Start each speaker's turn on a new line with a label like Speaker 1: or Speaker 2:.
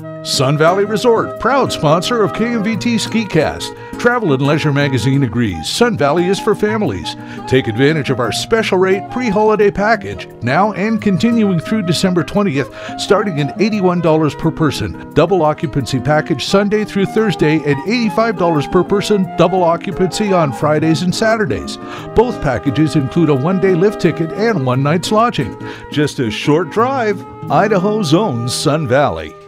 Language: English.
Speaker 1: Sun Valley Resort, proud sponsor of KMVT SkiCast. Travel and Leisure Magazine agrees Sun Valley is for families. Take advantage of our special rate pre-holiday package, now and continuing through December 20th, starting at $81 per person. Double occupancy package Sunday through Thursday at $85 per person, double occupancy on Fridays and Saturdays. Both packages include a one-day lift ticket and one night's lodging. Just a short drive, Idaho's own Sun Valley.